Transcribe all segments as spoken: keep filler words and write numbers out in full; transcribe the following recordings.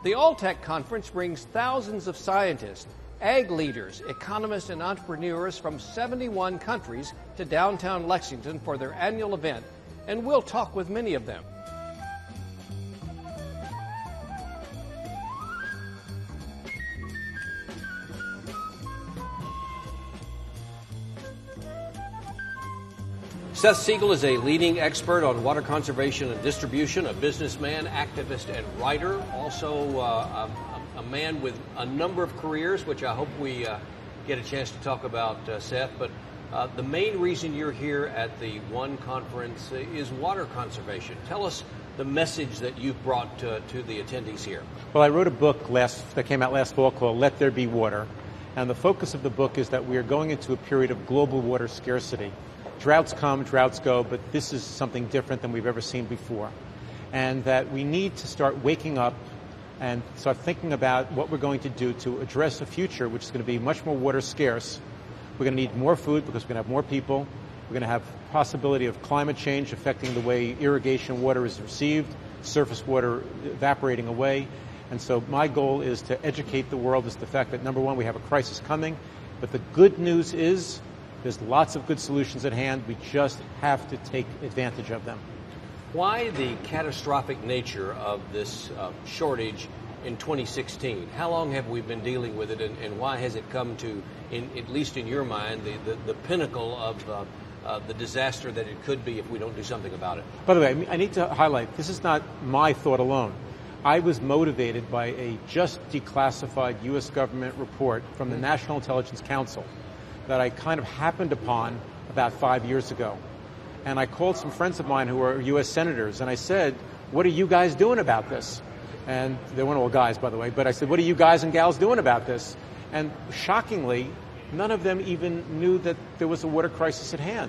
The All-Tech Conference brings thousands of scientists, ag leaders, economists, and entrepreneurs from seventy-one countries to downtown Lexington for their annual event, and we'll talk with many of them. Seth Siegel is a leading expert on water conservation and distribution, a businessman, activist, and writer. Also uh, a, a man with a number of careers, which I hope we uh, get a chance to talk about, uh, Seth. But uh, the main reason you're here at the One Conference is water conservation. Tell us the message that you've brought to, to the attendees here. Well, I wrote a book last that came out last fall called Let There Be Water. And the focus of the book is that we are going into a period of global water scarcity. Droughts come, droughts go, but this is something different than we've ever seen before. And that we need to start waking up and start thinking about what we're going to do to address a future which is going to be much more water scarce. We're going to need more food because we're going to have more people. We're going to have possibility of climate change affecting the way irrigation water is received, surface water evaporating away. And so my goal is to educate the world as to the fact that, number one, we have a crisis coming, but the good news is there's lots of good solutions at hand. We just have to take advantage of them. Why the catastrophic nature of this uh, shortage in twenty sixteen? How long have we been dealing with it, and, and why has it come to, in, at least in your mind, the, the, the pinnacle of uh, uh, the disaster that it could be if we don't do something about it? By the way, I need to highlight, this is not my thought alone. I was motivated by a just declassified U S government report from the National Intelligence Council that I kind of happened upon about five years ago. And I called some friends of mine who are U S senators, and I said, what are you guys doing about this? And they weren't all guys, by the way, but I said, what are you guys and gals doing about this? And shockingly, none of them even knew that there was a water crisis at hand.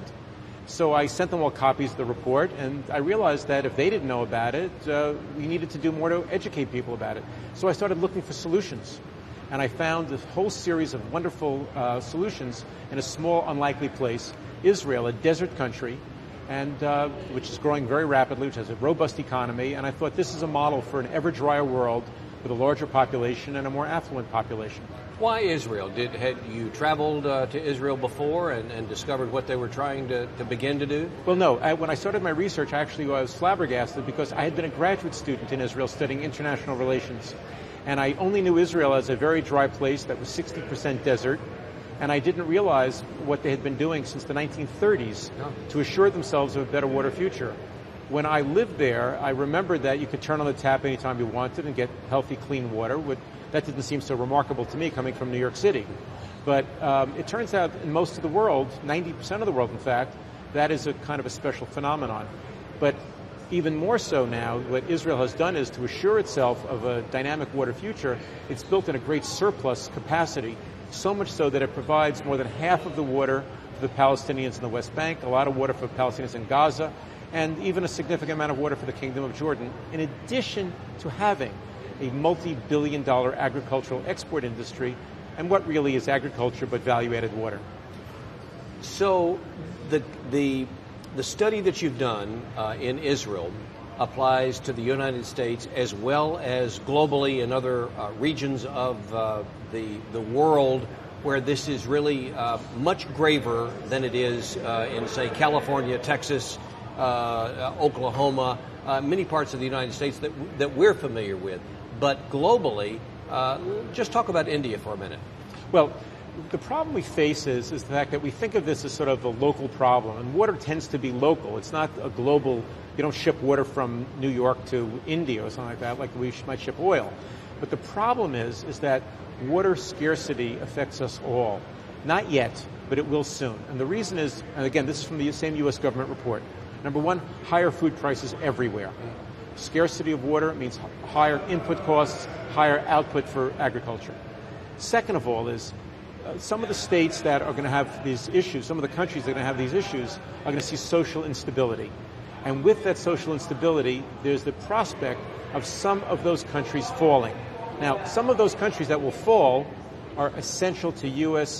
So I sent them all copies of the report, and I realized that if they didn't know about it, uh, we needed to do more to educate people about it. So I started looking for solutions. And I found a whole series of wonderful uh, solutions in a small, unlikely place, Israel, a desert country, and uh, which is growing very rapidly, which has a robust economy. And I thought this is a model for an ever drier world with a larger population and a more affluent population. Why Israel? Did had you traveled uh, to Israel before and, and discovered what they were trying to, to begin to do? Well, no. I, when I started my research, actually, I was flabbergasted because I had been a graduate student in Israel studying international relations. And I only knew Israel as a very dry place that was sixty percent desert. And I didn't realize what they had been doing since the nineteen thirties to assure themselves of a better water future. When I lived there, I remembered that you could turn on the tap anytime you wanted and get healthy, clean water. That didn't seem so remarkable to me coming from New York City. But um, it turns out in most of the world, ninety percent of the world, in fact, that is a kind of a special phenomenon. But even more so now, what Israel has done is to assure itself of a dynamic water future, it's built in a great surplus capacity, so much so that it provides more than half of the water for the Palestinians in the West Bank, a lot of water for Palestinians in Gaza, and even a significant amount of water for the Kingdom of Jordan, in addition to having a multi-billion dollar agricultural export industry, and what really is agriculture but value-added water. So the the the study that you've done uh, in Israel applies to the United States as well as globally in other uh, regions of uh, the the world where this is really uh, much graver than it is uh, in, say, California, Texas, uh, uh, Oklahoma, uh, many parts of the United States that that we're familiar with. But globally, uh, just talk about India for a minute. Well, the problem we face is, is the fact that we think of this as sort of a local problem, and water tends to be local. It's not a global, you don't ship water from New York to India or something like that, like we might ship oil. But the problem is, is that water scarcity affects us all. Not yet, but it will soon. And the reason is, and again, this is from the same U S government report. Number one, higher food prices everywhere. Scarcity of water means higher input costs, higher output for agriculture. Second of all is uh, some of the states that are going to have these issues, some of the countries that are going to have these issues are going to see social instability. And with that social instability, there's the prospect of some of those countries falling. Now, some of those countries that will fall are essential to U S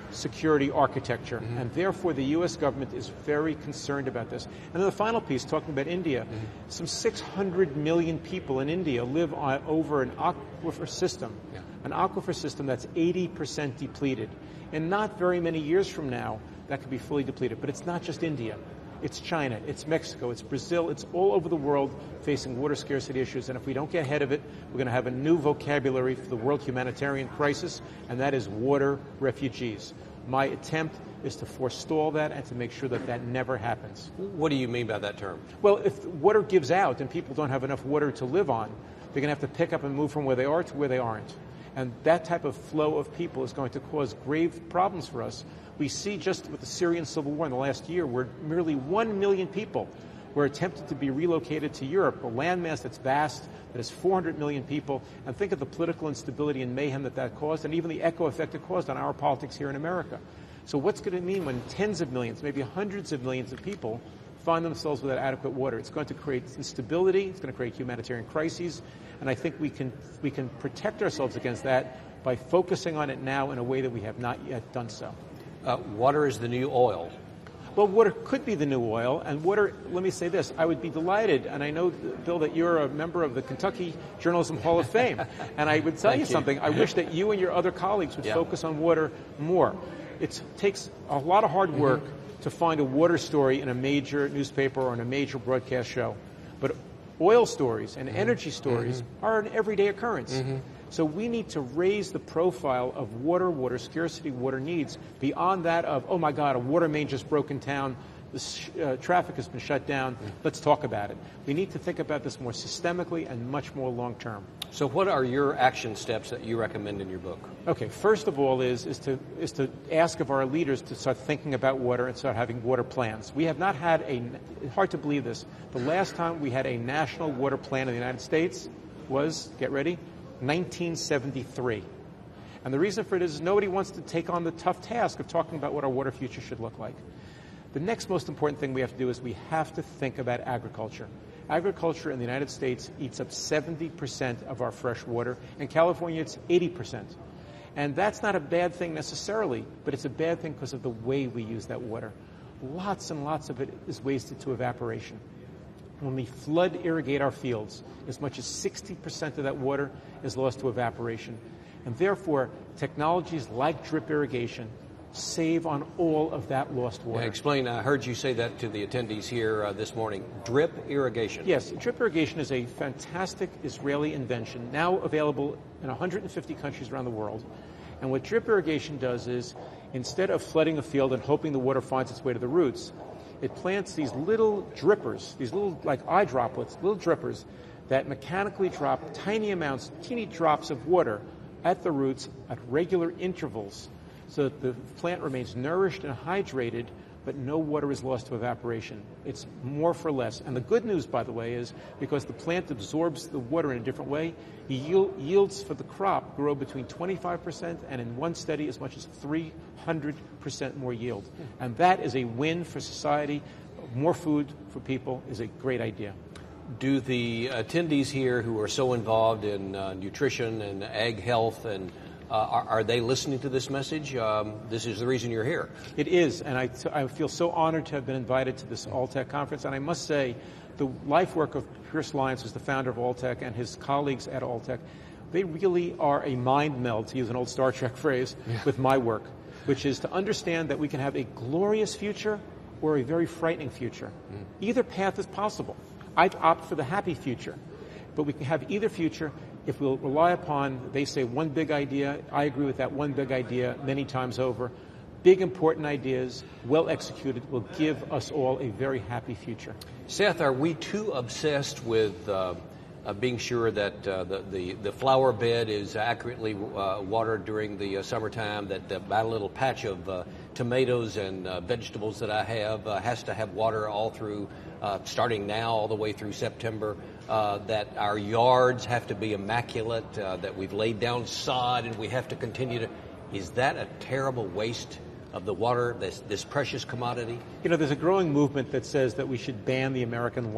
security architecture, mm-hmm. and therefore the U S government is very concerned about this. And then the final piece, talking about India, mm-hmm. some six hundred million people in India live on, over an aquifer system, yeah. an aquifer system that's eighty percent depleted. And not very many years from now, that could be fully depleted. But it's not just India. It's China, it's Mexico, it's Brazil, it's all over the world facing water scarcity issues. And if we don't get ahead of it, we're going to have a new vocabulary for the world humanitarian crisis, and that is water refugees. My attempt is to forestall that and to make sure that that never happens. What do you mean by that term? Well, if water gives out and people don't have enough water to live on, they're going to have to pick up and move from where they are to where they aren't. And that type of flow of people is going to cause grave problems for us. We see just with the Syrian civil war in the last year where nearly one million people were attempted to be relocated to Europe, a landmass that's vast, that has four hundred million people, and think of the political instability and mayhem that that caused, and even the echo effect it caused on our politics here in America. So what's going to mean when tens of millions, maybe hundreds of millions of people find themselves without adequate water? It's going to create instability, it's going to create humanitarian crises, and I think we can we can protect ourselves against that by focusing on it now in a way that we have not yet done so. Uh, water is the new oil. Well, water could be the new oil, and water, let me say this, I would be delighted, and I know, Bill, that you're a member of the Kentucky Journalism Hall of Fame, and I would tell you, you something, I wish that you and your other colleagues would yeah. focus on water more. It takes a lot of hard work mm-hmm. to find a water story in a major newspaper or in a major broadcast show, but oil stories and mm-hmm. energy stories mm-hmm. are an everyday occurrence. Mm-hmm. So we need to raise the profile of water, water scarcity, water needs beyond that of, oh my God, a water main just broke in town, the sh- uh, traffic has been shut down, mm-hmm. let's talk about it. We need to think about this more systemically and much more long term. So what are your action steps that you recommend in your book? Okay, first of all is, is, to, is to ask of our leaders to start thinking about water and start having water plans. We have not had a, hard to believe this, the last time we had a national water plan in the United States was, get ready, nineteen seventy-three. And the reason for it is nobody wants to take on the tough task of talking about what our water future should look like. The next most important thing we have to do is we have to think about agriculture. Agriculture in the United States eats up seventy percent of our fresh water. In California, it's eighty percent. And that's not a bad thing necessarily, but it's a bad thing because of the way we use that water. Lots and lots of it is wasted to evaporation. When we flood irrigate our fields, as much as sixty percent of that water is lost to evaporation. And therefore, technologies like drip irrigation save on all of that lost water. Yeah, explain, I heard you say that to the attendees here uh, this morning. Drip irrigation. Yes, drip irrigation is a fantastic Israeli invention, now available in one hundred fifty countries around the world. And what drip irrigation does is, instead of flooding a field and hoping the water finds its way to the roots, it plants these little drippers, these little like eye droplets, little drippers that mechanically drop tiny amounts, teeny drops of water at the roots at regular intervals so that the plant remains nourished and hydrated, but no water is lost to evaporation. It's more for less. And the good news, by the way, is because the plant absorbs the water in a different way, the yield, yields for the crop grow between twenty-five percent and in one study as much as three hundred percent more yield. And that is a win for society. More food for people is a great idea. Do the attendees here who are so involved in uh, nutrition and ag health, and uh, are, are they listening to this message? Um, this is the reason you're here. It is, and I, t- I feel so honored to have been invited to this Alltech conference. And I must say, the life work of Chris Lyons, who's the founder of Alltech, and his colleagues at Alltech, they really are a mind meld, to use an old Star Trek phrase, yeah. with my work, which is to understand that we can have a glorious future or a very frightening future. Mm. Either path is possible. I'd opt for the happy future, but we can have either future if we'll rely upon, they say, one big idea. I agree with that one big idea many times over. Big, important ideas, well executed, will give us all a very happy future. Seth, are we too obsessed with uh, uh, being sure that uh, the, the, the flower bed is accurately uh, watered during the uh, summertime, that uh, my little patch of uh, tomatoes and uh, vegetables that I have uh, has to have water all through, uh, starting now all the way through September, uh, that our yards have to be immaculate, uh, that we've laid down sod and we have to continue to... Is that a terrible waste of the water, this, this precious commodity? You know, there's a growing movement that says that we should ban the American lawn.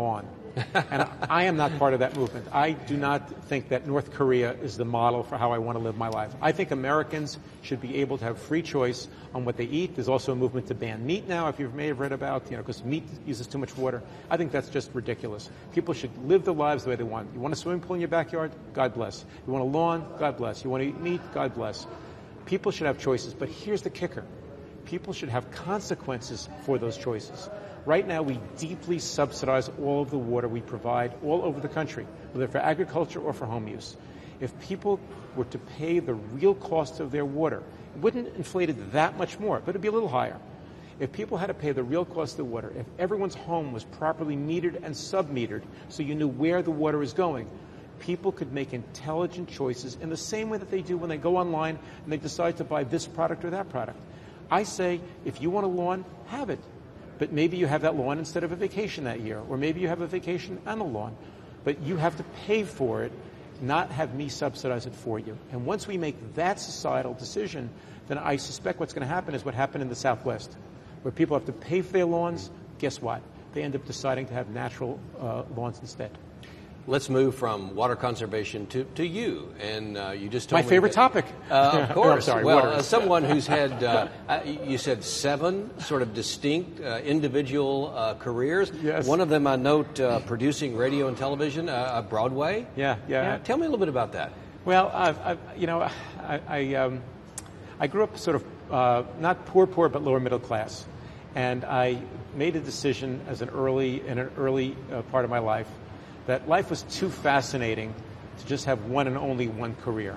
And I, I am not part of that movement. I do not think that North Korea is the model for how I want to live my life. I think Americans should be able to have free choice on what they eat. There's also a movement to ban meat now, if you may have read about, you know, because meat uses too much water. I think that's just ridiculous. People should live their lives the way they want. You want a swimming pool in your backyard? God bless. You want a lawn? God bless. You want to eat meat? God bless. People should have choices, but here's the kicker. People should have consequences for those choices. Right now, we deeply subsidize all of the water we provide all over the country, whether for agriculture or for home use. If people were to pay the real cost of their water, it wouldn't inflate it that much more, but it'd be a little higher. If people had to pay the real cost of the water, if everyone's home was properly metered and sub-metered so you knew where the water is going, people could make intelligent choices in the same way that they do when they go online and they decide to buy this product or that product. I say, if you want a lawn, have it. But maybe you have that lawn instead of a vacation that year, or maybe you have a vacation and a lawn. But you have to pay for it, not have me subsidize it for you. And once we make that societal decision, then I suspect what's going to happen is what happened in the Southwest, where people have to pay for their lawns. Guess what? They end up deciding to have natural uh, lawns instead. Let's move from water conservation to, to you. And uh, you just told My me favorite that, topic. Uh, of course. no, I'm sorry, well, water. as someone who's had, uh, you said seven sort of distinct uh, individual uh, careers. Yes. One of them, I note, uh, producing radio and television, uh, Broadway. Yeah, yeah, yeah. Tell me a little bit about that. Well, I've, I've, you know, I, I, um, I grew up sort of uh, not poor, poor, but lower middle class. And I made a decision as an early, in an early uh, part of my life, that life was too fascinating to just have one and only one career.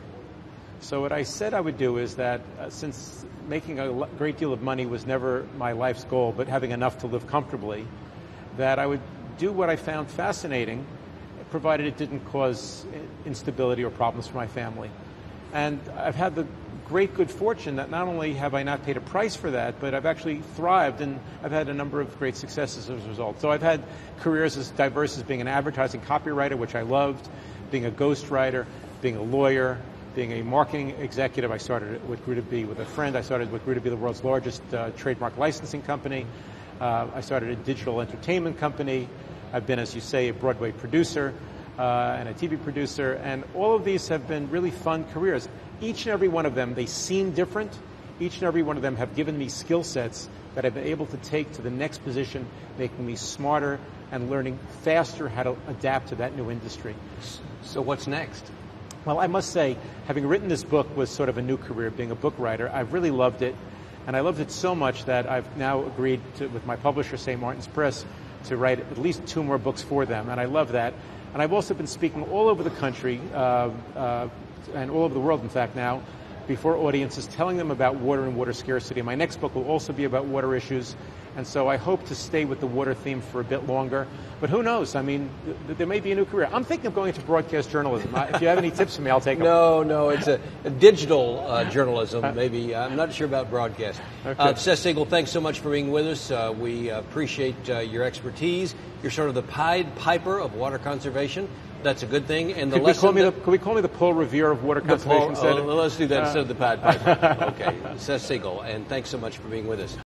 So what I said I would do is that uh, since making a great deal of money was never my life's goal, but having enough to live comfortably, that I would do what I found fascinating, provided it didn't cause instability or problems for my family. And I've had the great good fortune that not only have I not paid a price for that, but I've actually thrived, and I've had a number of great successes as a result. So I've had careers as diverse as being an advertising copywriter, which I loved, being a ghostwriter, being a lawyer, being a marketing executive. I started what grew to be with a friend. I started what grew to be the world's largest uh, trademark licensing company. Uh, I started a digital entertainment company. I've been, as you say, a Broadway producer uh, and a T V producer, and all of these have been really fun careers. Each and every one of them, they seem different. Each and every one of them have given me skill sets that I've been able to take to the next position, making me smarter and learning faster how to adapt to that new industry. So what's next? Well, I must say, having written this book was sort of a new career, being a book writer. I've really loved it, and I loved it so much that I've now agreed to, with my publisher, Saint Martin's Press, to write at least two more books for them, and I love that. And I've also been speaking all over the country, uh, uh, and all over the world, in fact, now, before audiences, telling them about water and water scarcity. My next book will also be about water issues, and so I hope to stay with the water theme for a bit longer. But who knows? I mean, th- there may be a new career. I'm thinking of going into broadcast journalism. If you have any tips for me, I'll take them. No, no, it's a, a digital uh, journalism, maybe. I'm not sure about broadcast. Okay. Uh, Seth Siegel, thanks so much for being with us. Uh, we appreciate uh, your expertise. You're sort of the Pied Piper of water conservation. That's a good thing. And the could, we call me the, that, could we call me the Paul Revere of water conservation? Paul, instead oh, of, let's do that uh, instead of the Pied Piper. Okay, Seth Siegel, and thanks so much for being with us.